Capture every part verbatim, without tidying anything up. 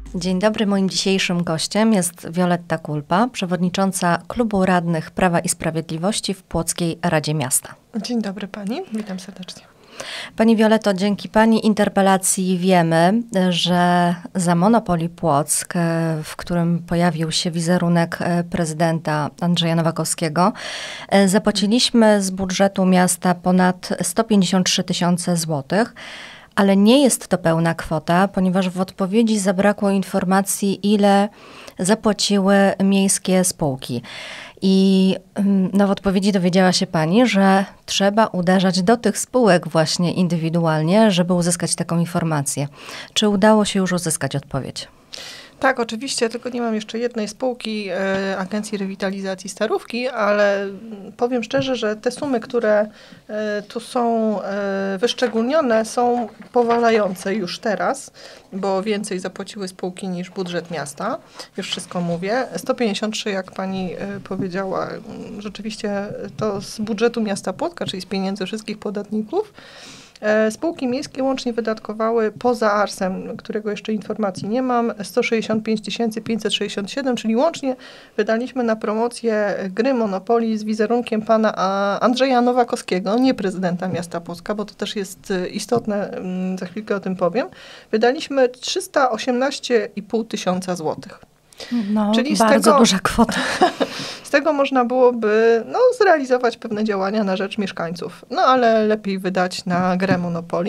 Dzień dobry, moim dzisiejszym gościem jest Wioletta Kulpa, przewodnicząca Klubu Radnych Prawa i Sprawiedliwości w Płockiej Radzie Miasta. Dzień dobry pani, witam serdecznie. Pani Violetto, dzięki pani interpelacji wiemy, że za Monopoly Płock, w którym pojawił się wizerunek prezydenta Andrzeja Nowakowskiego, zapłaciliśmy z budżetu miasta ponad sto pięćdziesiąt trzy tysiące złotych. Ale nie jest to pełna kwota, ponieważ w odpowiedzi zabrakło informacji, ile zapłaciły miejskie spółki. I no, w odpowiedzi dowiedziała się pani, że trzeba uderzać do tych spółek właśnie indywidualnie, żeby uzyskać taką informację. Czy udało się już uzyskać odpowiedź? Tak, oczywiście, tylko nie mam jeszcze jednej spółki e, Agencji Rewitalizacji Starówki, ale powiem szczerze, że te sumy, które e, tu są e, wyszczególnione, są powalające już teraz, bo więcej zapłaciły spółki niż budżet miasta. Już wszystko mówię. sto pięćdziesiąt trzy, jak pani e, powiedziała, rzeczywiście to z budżetu miasta Płocka, czyli z pieniędzy wszystkich podatników. Spółki miejskie łącznie wydatkowały poza arsem, którego jeszcze informacji nie mam, sto sześćdziesiąt pięć tysięcy pięćset sześćdziesiąt siedem, czyli łącznie wydaliśmy na promocję gry Monopoly z wizerunkiem pana Andrzeja Nowakowskiego, nie prezydenta miasta Płocka, bo to też jest istotne, za chwilkę o tym powiem. Wydaliśmy trzysta osiemnaście i pół tysiąca złotych. No, czyli bardzo tego, duża kwota. Z tego można byłoby no, zrealizować pewne działania na rzecz mieszkańców. No ale lepiej wydać na grę Monopoly.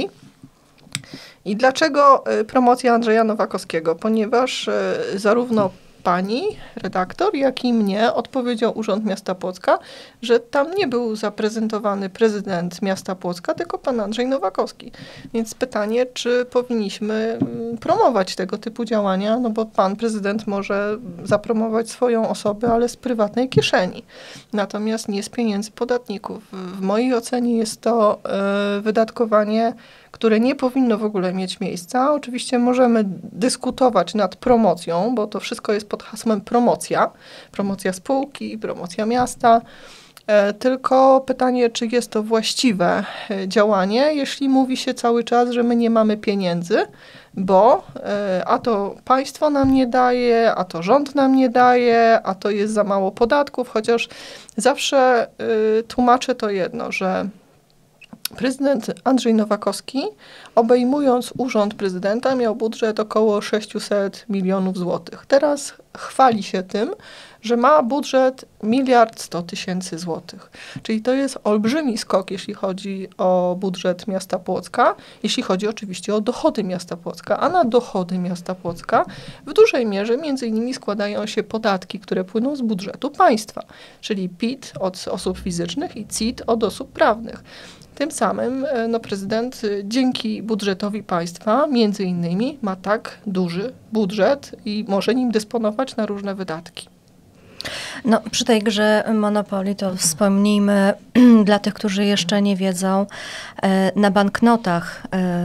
I dlaczego promocja Andrzeja Nowakowskiego? Ponieważ zarówno pani redaktor, jak i mnie odpowiedział Urząd Miasta Płocka, że tam nie był zaprezentowany prezydent miasta Płocka, tylko pan Andrzej Nowakowski. Więc pytanie, czy powinniśmy promować tego typu działania, no bo pan prezydent może zapromować swoją osobę, ale z prywatnej kieszeni. Natomiast nie z pieniędzy podatników. W mojej ocenie jest to y, wydatkowanie, które nie powinno w ogóle mieć miejsca. Oczywiście możemy dyskutować nad promocją, bo to wszystko jest pod hasłem promocja. Promocja spółki, promocja miasta. E, tylko pytanie, czy jest to właściwe działanie, jeśli mówi się cały czas, że my nie mamy pieniędzy, bo e, a to państwo nam nie daje, a to rząd nam nie daje, a to jest za mało podatków, chociaż zawsze e, tłumaczę to jedno, że prezydent Andrzej Nowakowski, obejmując urząd prezydenta, miał budżet około sześćset milionów złotych. Teraz chwali się tym, że ma budżet miliard sto tysięcy złotych. Czyli to jest olbrzymi skok, jeśli chodzi o budżet miasta Płocka, jeśli chodzi oczywiście o dochody miasta Płocka, a na dochody miasta Płocka w dużej mierze między innymi składają się podatki, które płyną z budżetu państwa, czyli P I T od osób fizycznych i C I T od osób prawnych. Tym samym no, prezydent dzięki budżetowi państwa między innymi ma tak duży budżet i może nim dysponować na różne wydatki. No, przy tej grze Monopoly to wspomnijmy dla tych, którzy jeszcze nie wiedzą, na banknotach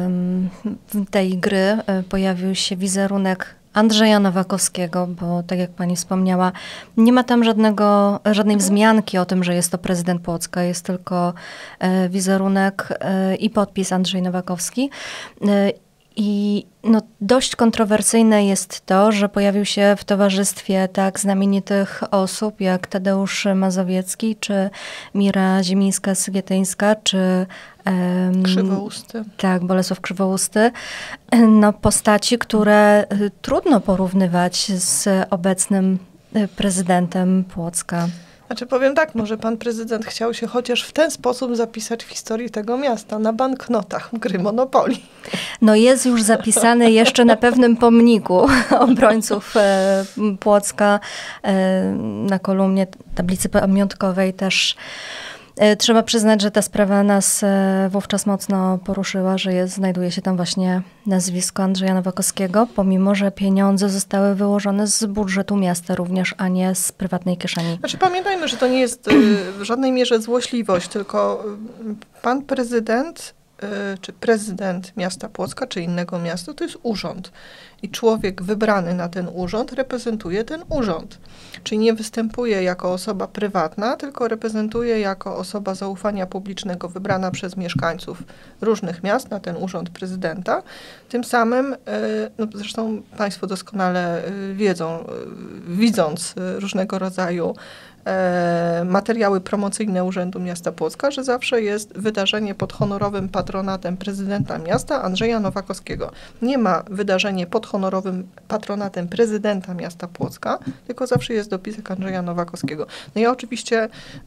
tej gry pojawił się wizerunek Andrzeja Nowakowskiego, bo tak jak pani wspomniała, nie ma tam żadnego, żadnej wzmianki o tym, że jest to prezydent Płocka, jest tylko e, wizerunek e, i podpis Andrzej Nowakowski. E, I no, dość kontrowersyjne jest to, że pojawił się w towarzystwie tak znamienitych osób jak Tadeusz Mazowiecki, czy Mira Ziemińska-Sygietyńska, czy um, Krzywousty. Tak, Bolesław Krzywousty. No, postaci, które trudno porównywać z obecnym prezydentem Płocka. Znaczy powiem tak, może pan prezydent chciał się chociaż w ten sposób zapisać w historii tego miasta, na banknotach gry Monopoly. No jest już zapisany jeszcze na pewnym pomniku obrońców e, Płocka e, na kolumnie tablicy pamiątkowej też. E, trzeba przyznać, że ta sprawa nas e, wówczas mocno poruszyła, że jest, znajduje się tam właśnie nazwisko Andrzeja Nowakowskiego, pomimo że pieniądze zostały wyłożone z budżetu miasta również, a nie z prywatnej kieszeni. Znaczy pamiętajmy, że to nie jest y, w żadnej mierze złośliwość, tylko y, pan prezydent czy prezydent miasta Płocka, czy innego miasta, to jest urząd. I człowiek wybrany na ten urząd reprezentuje ten urząd. Czyli nie występuje jako osoba prywatna, tylko reprezentuje jako osoba zaufania publicznego wybrana przez mieszkańców różnych miast na ten urząd prezydenta. Tym samym, no zresztą Państwo doskonale wiedzą, widząc różnego rodzaju materiały promocyjne Urzędu Miasta Płocka, że zawsze jest wydarzenie pod honorowym patronatem prezydenta miasta Andrzeja Nowakowskiego. Nie ma wydarzenie pod honorowym patronatem prezydenta miasta Płocka, tylko zawsze jest dopisek Andrzeja Nowakowskiego. No ja oczywiście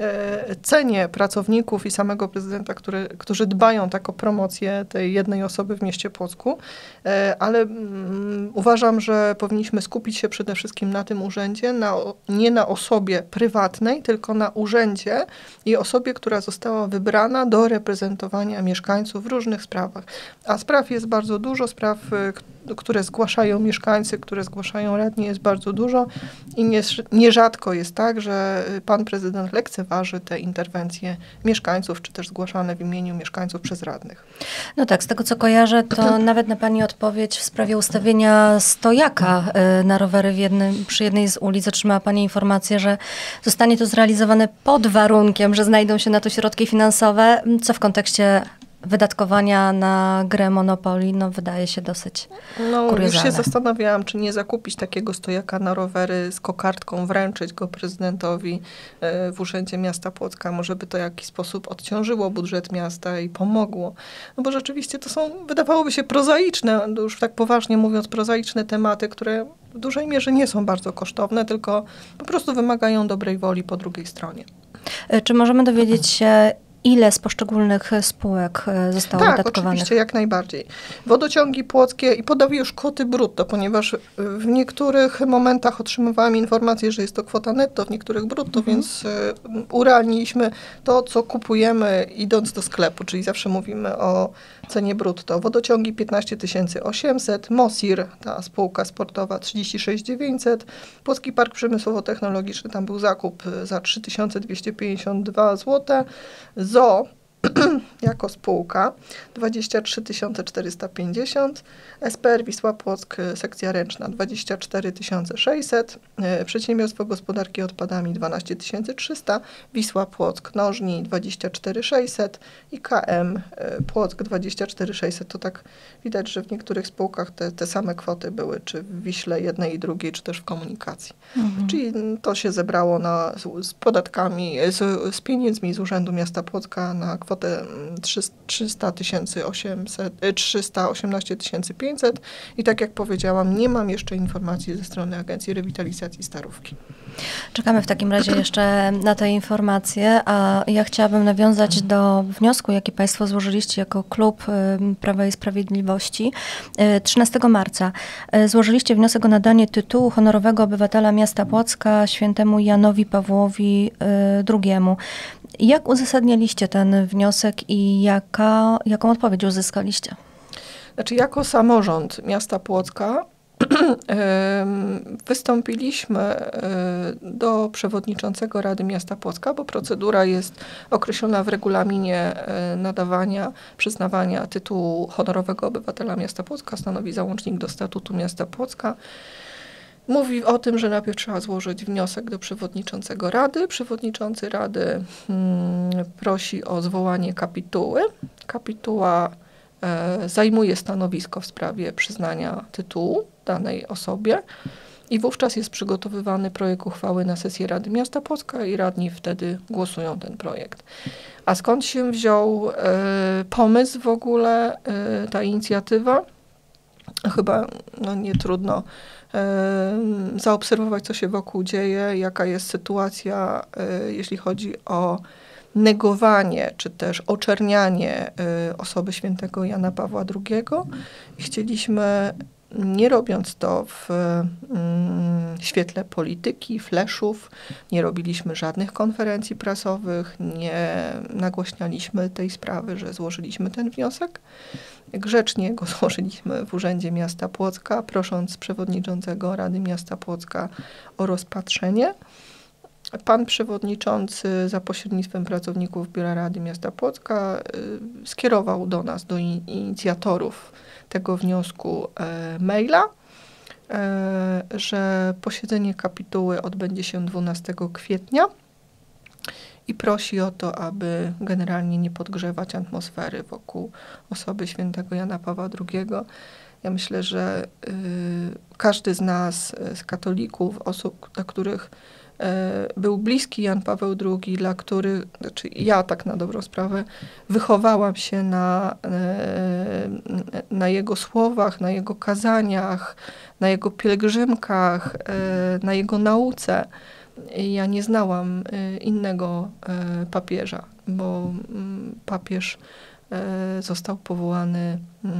e, cenię pracowników i samego prezydenta, który, którzy dbają tak o promocję tej jednej osoby w mieście Płocku, e, ale mm, uważam, że powinniśmy skupić się przede wszystkim na tym urzędzie, na, nie na osobie prywatnej, tylko na urzędzie i osobie, która została wybrana do reprezentowania mieszkańców w różnych sprawach. A spraw jest bardzo dużo, spraw, które zgłaszają mieszkańcy, które zgłaszają radni, jest bardzo dużo i nie, nierzadko jest tak, że pan prezydent lekceważy te interwencje mieszkańców, czy też zgłaszane w imieniu mieszkańców przez radnych. No tak, z tego co kojarzę, to nawet na pani odpowiedź w sprawie ustawienia stojaka na rowery w jednym, przy jednej z ulic otrzymała pani informację, że zostanie to zrealizowane pod warunkiem, że znajdą się na to środki finansowe, co w kontekście wydatkowania na grę Monopoly, no wydaje się dosyć No kuriozalne. już się zastanawiałam, czy nie zakupić takiego stojaka na rowery z kokardką, wręczyć go prezydentowi w Urzędzie Miasta Płocka. Może by to w jakiś sposób odciążyło budżet miasta i pomogło. No bo rzeczywiście to są, wydawałoby się prozaiczne, już tak poważnie mówiąc, prozaiczne tematy, które w dużej mierze nie są bardzo kosztowne, tylko po prostu wymagają dobrej woli po drugiej stronie. Czy możemy dowiedzieć się, ile z poszczególnych spółek zostało tak, wydatkowanych? Tak, oczywiście, jak najbardziej. Wodociągi płockie i podaję już kwoty brutto, ponieważ w niektórych momentach otrzymywałam informację, że jest to kwota netto, w niektórych brutto, mhm. więc urealniliśmy to, co kupujemy idąc do sklepu, czyli zawsze mówimy o cenie brutto. Wodociągi piętnaście tysięcy osiemset, Mosir, ta spółka sportowa trzydzieści sześć tysięcy dziewięćset, Płocki Park Przemysłowo-Technologiczny, tam był zakup za trzy tysiące dwieście pięćdziesiąt dwa złote, Z O O jako spółka dwadzieścia trzy tysiące czterysta pięćdziesiąt, S P R Wisła Płock sekcja ręczna dwadzieścia cztery tysiące sześćset, Przedsiębiorstwo Gospodarki Odpadami dwanaście tysięcy trzysta, Wisła Płock Nożni dwadzieścia cztery tysiące sześćset i K M Płock dwadzieścia cztery tysiące sześćset. To tak widać, że w niektórych spółkach te, te same kwoty były, czy w Wiśle jednej i drugiej, czy też w komunikacji. Mhm. Czyli to się zebrało na, z, z podatkami, z, z pieniędzmi z Urzędu Miasta Płocka na kwotę trzysta tysięcy osiemset, trzysta osiemnaście tysięcy pięćset i tak jak powiedziałam, nie mam jeszcze informacji ze strony Agencji Rewitalizacji Starówki. Czekamy w takim razie jeszcze na te informacje, a ja chciałabym nawiązać do wniosku, jaki Państwo złożyliście jako klub Prawa i Sprawiedliwości. trzynastego marca złożyliście wniosek o nadanie tytułu honorowego obywatela miasta Płocka świętemu Janowi Pawłowi drugiemu. Jak uzasadnialiście ten wniosek i jaka, jaką odpowiedź uzyskaliście? Znaczy, jako samorząd miasta Płocka wystąpiliśmy do przewodniczącego Rady Miasta Płocka, bo procedura jest określona w regulaminie nadawania, przyznawania tytułu honorowego obywatela miasta Płocka, stanowi załącznik do statutu miasta Płocka. Mówi o tym, że najpierw trzeba złożyć wniosek do przewodniczącego Rady. Przewodniczący Rady hmm, prosi o zwołanie kapituły. Kapituła e, zajmuje stanowisko w sprawie przyznania tytułu danej osobie i wówczas jest przygotowywany projekt uchwały na sesję Rady Miasta Płocka i radni wtedy głosują ten projekt. A skąd się wziął e, pomysł w ogóle, e, ta inicjatywa? Chyba no, nie trudno zaobserwować, co się wokół dzieje, jaka jest sytuacja, jeśli chodzi o negowanie, czy też oczernianie osoby świętego Jana Pawła drugiego. I chcieliśmy, nie robiąc to w mm, świetle polityki, fleszów, nie robiliśmy żadnych konferencji prasowych, nie nagłośnialiśmy tej sprawy, że złożyliśmy ten wniosek. Grzecznie go złożyliśmy w Urzędzie Miasta Płocka, prosząc przewodniczącego Rady Miasta Płocka o rozpatrzenie. pan przewodniczący za pośrednictwem pracowników Biura Rady Miasta Płocka skierował do nas, do inicjatorów tego wniosku maila, że posiedzenie kapituły odbędzie się dwunastego kwietnia i prosi o to, aby generalnie nie podgrzewać atmosfery wokół osoby świętego Jana Pawła drugiego. Ja myślę, że y, każdy z nas, z katolików, osób, dla których y, był bliski Jan Paweł drugi, dla których, znaczy ja tak na dobrą sprawę, wychowałam się na, y, na jego słowach, na jego kazaniach, na jego pielgrzymkach, y, na jego nauce. Ja nie znałam y, innego y, papieża, bo y, papież został powołany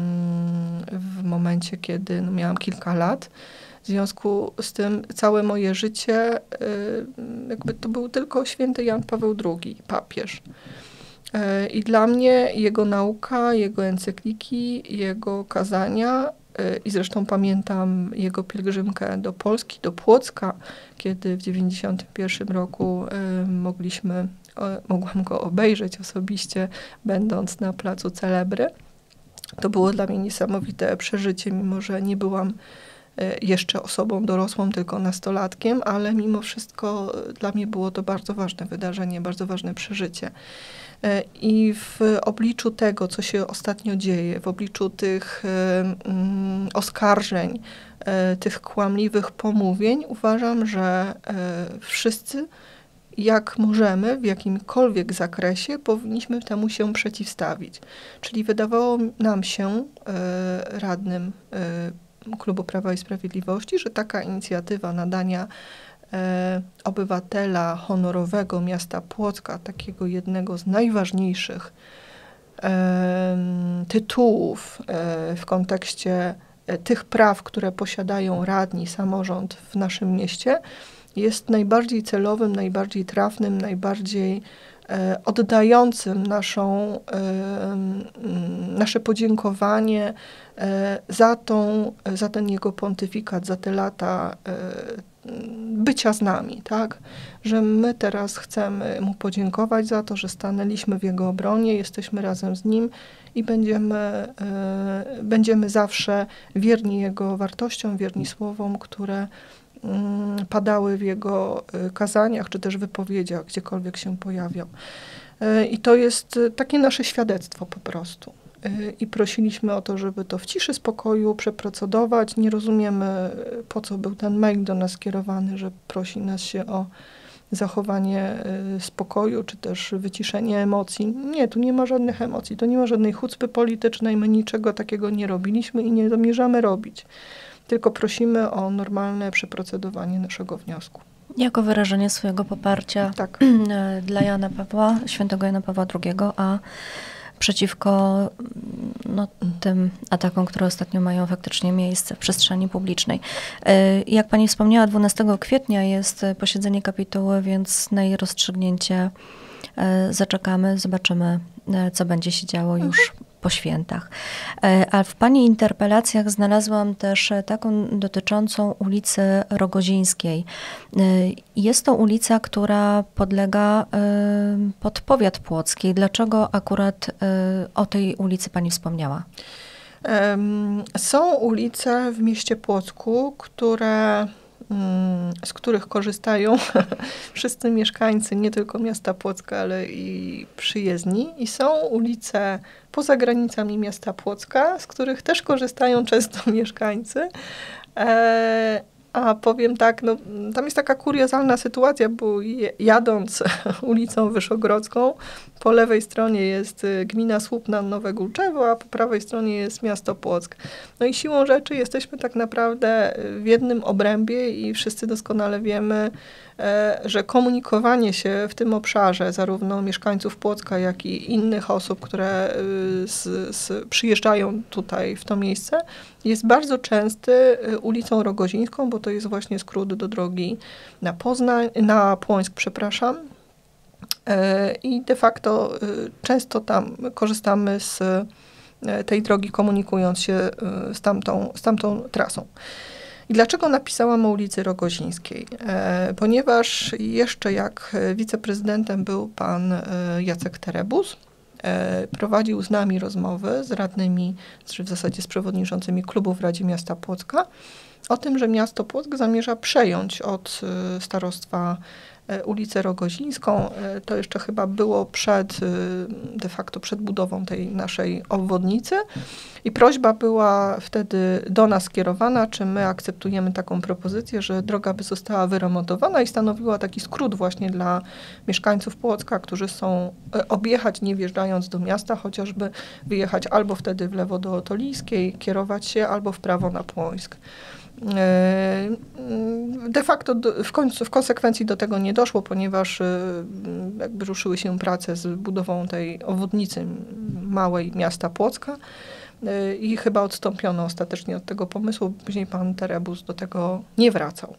w momencie, kiedy no, miałam kilka lat. W związku z tym całe moje życie jakby to był tylko święty Jan Paweł drugi, papież. I dla mnie jego nauka, jego encykliki, jego kazania i zresztą pamiętam jego pielgrzymkę do Polski, do Płocka, kiedy w dziewięćdziesiątym pierwszym roku mogliśmy mogłam go obejrzeć osobiście, będąc na placu Celebry. To było dla mnie niesamowite przeżycie, mimo że nie byłam jeszcze osobą dorosłą, tylko nastolatkiem, ale mimo wszystko dla mnie było to bardzo ważne wydarzenie, bardzo ważne przeżycie. I w obliczu tego, co się ostatnio dzieje, w obliczu tych um, oskarżeń, tych kłamliwych pomówień, uważam, że wszyscy jak możemy, w jakimkolwiek zakresie, powinniśmy temu się przeciwstawić. Czyli wydawało nam się, e, radnym e, Klubu Prawa i Sprawiedliwości, że taka inicjatywa nadania e, obywatela honorowego miasta Płocka, takiego jednego z najważniejszych e, tytułów e, w kontekście e, tych praw, które posiadają radni, samorząd w naszym mieście, jest najbardziej celowym, najbardziej trafnym, najbardziej e, oddającym naszą, e, nasze podziękowanie e, za, tą, za ten jego pontyfikat, za te lata e, bycia z nami, tak? Że my teraz chcemy mu podziękować za to, że stanęliśmy w jego obronie, jesteśmy razem z nim i będziemy, e, będziemy zawsze wierni jego wartościom, wierni słowom, które padały w jego kazaniach, czy też wypowiedziach, gdziekolwiek się pojawiał. I to jest takie nasze świadectwo po prostu. I prosiliśmy o to, żeby to w ciszy, spokoju przeprocedować. Nie rozumiemy, po co był ten mail do nas skierowany, że prosi nas się o zachowanie spokoju, czy też wyciszenie emocji. Nie, tu nie ma żadnych emocji, tu nie ma żadnej chucpy politycznej, my niczego takiego nie robiliśmy i nie zamierzamy robić. Tylko prosimy o normalne przeprocedowanie naszego wniosku. Jako wyrażenie swojego poparcia tak. dla Jana Pawła, świętego Jana Pawła drugiego, a przeciwko no, tym atakom, które ostatnio mają faktycznie miejsce w przestrzeni publicznej. Jak pani wspomniała, dwunastego kwietnia jest posiedzenie kapituły, już na jej rozstrzygnięcie zaczekamy, zobaczymy, co będzie się działo już po świętach. A w pani interpelacjach znalazłam też taką dotyczącą ulicy Rogozińskiej. Jest to ulica, która podlega pod powiat płocki. Dlaczego akurat o tej ulicy pani wspomniała? Są ulice w mieście Płocku, które z których korzystają wszyscy mieszkańcy nie tylko miasta Płocka, ale i przyjezdni. I są ulice poza granicami miasta Płocka, z których też korzystają często mieszkańcy. E, a powiem tak, no, tam jest taka kuriozalna sytuacja, bo jadąc ulicą Wyszogrodzką, po lewej stronie jest gmina Słupna, Nowe Gulczewo, a po prawej stronie jest miasto Płock. No i siłą rzeczy jesteśmy tak naprawdę w jednym obrębie i wszyscy doskonale wiemy, że komunikowanie się w tym obszarze, zarówno mieszkańców Płocka, jak i innych osób, które z, z, przyjeżdżają tutaj w to miejsce, jest bardzo częsty ulicą Rogozińską, bo to jest właśnie skrót do drogi na Poznań, na Płońsk, przepraszam. I de facto często tam korzystamy z tej drogi, komunikując się z tamtą, z tamtą trasą. I dlaczego napisałam o ulicy Rogozińskiej? E, ponieważ jeszcze jak wiceprezydentem był pan e, Jacek Terebus, e, prowadził z nami rozmowy, z radnymi, czy w zasadzie z przewodniczącymi klubu w Radzie Miasta Płocka, o tym, że miasto Płock zamierza przejąć od e, starostwa ulicę Rogozińską. To jeszcze chyba było przed, de facto przed budową tej naszej obwodnicy i prośba była wtedy do nas skierowana, czy my akceptujemy taką propozycję, że droga by została wyremontowana i stanowiła taki skrót właśnie dla mieszkańców Płocka, którzy chcą objechać, nie wjeżdżając do miasta, chociażby wyjechać albo wtedy w lewo do Otolijskiej, kierować się, albo w prawo na Płońsk. De facto w końcu, w konsekwencji do tego nie doszło, ponieważ jakby ruszyły się prace z budową tej obwodnicy małej miasta Płocka i chyba odstąpiono ostatecznie od tego pomysłu. Później pan Terebus do tego nie wracał.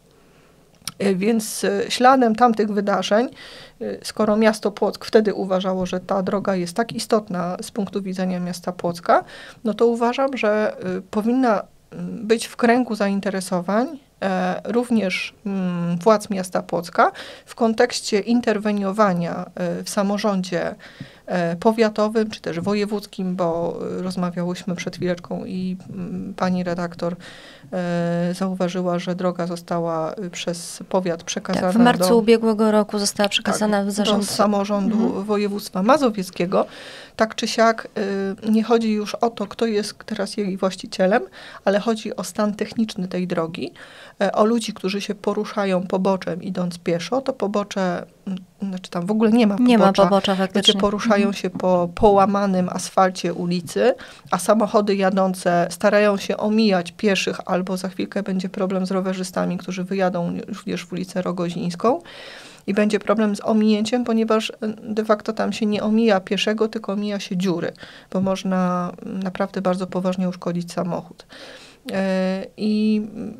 Więc śladem tamtych wydarzeń, skoro miasto Płock wtedy uważało, że ta droga jest tak istotna z punktu widzenia miasta Płocka, no to uważam, że powinna być w kręgu zainteresowań e, również mm, władz miasta Płocka w kontekście interweniowania e, w samorządzie e, powiatowym czy też wojewódzkim, bo rozmawiałyśmy przed chwileczką i m, pani redaktor e, zauważyła, że droga została przez powiat przekazana tak, w marcu do, ubiegłego roku została przekazana tak, w zarząd do samorządu mhm. województwa mazowieckiego. Tak czy siak y, nie chodzi już o to, kto jest teraz jej właścicielem, ale chodzi o stan techniczny tej drogi, y, o ludzi, którzy się poruszają poboczem idąc pieszo. To pobocze, y, znaczy tam w ogóle nie ma pobocza. Nie ma pobocza faktycznie. Ludzie poruszają się po połamanym asfalcie ulicy, a samochody jadące starają się omijać pieszych, albo za chwilkę będzie problem z rowerzystami, którzy wyjadą również w ulicę Rogozińską. I będzie problem z ominięciem, ponieważ de facto tam się nie omija pieszego, tylko omija się dziury, bo można naprawdę bardzo poważnie uszkodzić samochód. I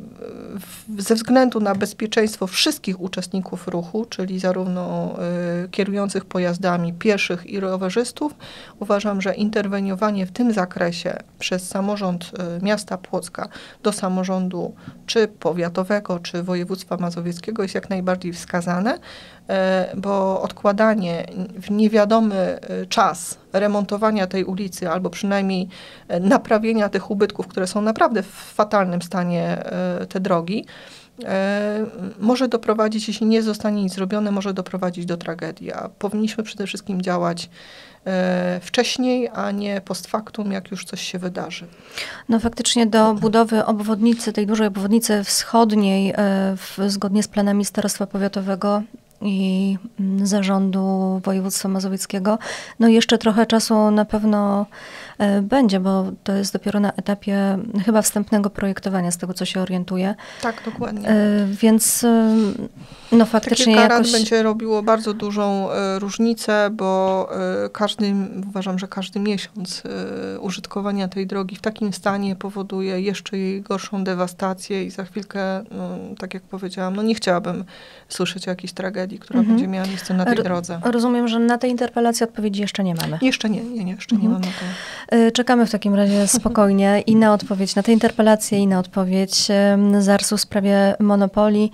ze względu na bezpieczeństwo wszystkich uczestników ruchu, czyli zarówno kierujących pojazdami, pieszych i rowerzystów, uważam, że interweniowanie w tym zakresie przez samorząd miasta Płocka do samorządu czy powiatowego, czy województwa mazowieckiego jest jak najbardziej wskazane, bo odkładanie w niewiadomy czas remontowania tej ulicy, albo przynajmniej naprawienia tych ubytków, które są naprawdę w fatalnym stanie te drogi, może doprowadzić, jeśli nie zostanie nic zrobione, może doprowadzić do tragedii. A powinniśmy przede wszystkim działać wcześniej, a nie post factum, jak już coś się wydarzy. No faktycznie do budowy obwodnicy, tej dużej obwodnicy wschodniej, w, zgodnie z planami Starostwa Powiatowego i Zarządu Województwa Mazowieckiego, no jeszcze trochę czasu na pewno e, będzie, bo to jest dopiero na etapie chyba wstępnego projektowania, z tego co się orientuję. Tak, dokładnie. E, więc e, no faktycznie kilka jakoś... rad będzie robiło bardzo dużą e, różnicę, bo e, każdy, uważam, że każdy miesiąc e, użytkowania tej drogi w takim stanie powoduje jeszcze jej gorszą dewastację i za chwilkę, no, tak jak powiedziałam, no nie chciałabym słyszeć o jakiejś tragedii, która mhm. będzie miała miejsce na tej drodze. Rozumiem, że na tej interpelacji odpowiedzi jeszcze nie mamy. Jeszcze nie, nie, nie jeszcze mhm. nie mam na to. Czekamy w takim razie spokojnie i na odpowiedź na tę interpelację, i na odpowiedź z arsu w sprawie monopolii.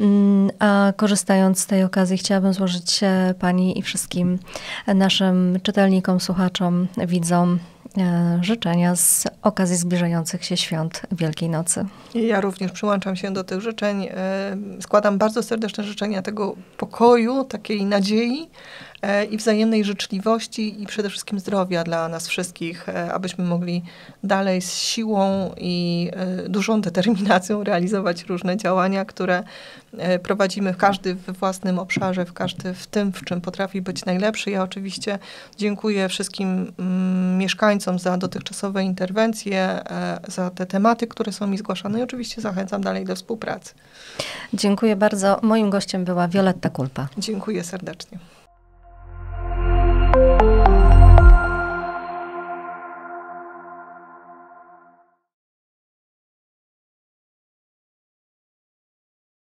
A korzystając z tej okazji, chciałabym złożyć pani i wszystkim naszym czytelnikom, słuchaczom, widzom życzenia z okazji zbliżających się świąt Wielkiej Nocy. Ja również przyłączam się do tych życzeń. Składam bardzo serdeczne życzenia tego pokoju, takiej nadziei i wzajemnej życzliwości i przede wszystkim zdrowia dla nas wszystkich, abyśmy mogli dalej z siłą i dużą determinacją realizować różne działania, które prowadzimy każdy we własnym obszarze, w każdy w tym, w czym potrafi być najlepszy. Ja oczywiście dziękuję wszystkim mm, mieszkańcom za dotychczasowe interwencje, za te tematy, które są mi zgłaszane i oczywiście zachęcam dalej do współpracy. Dziękuję bardzo. Moim gościem była Wioletta Kulpa. Dziękuję serdecznie.